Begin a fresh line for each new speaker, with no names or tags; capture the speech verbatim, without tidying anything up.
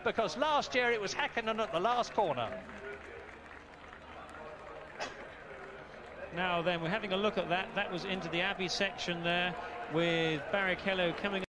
because last year it was Hakkinen at the last corner.
Now then, we're having a look at that. That was into the Abbey section there with Barrichello coming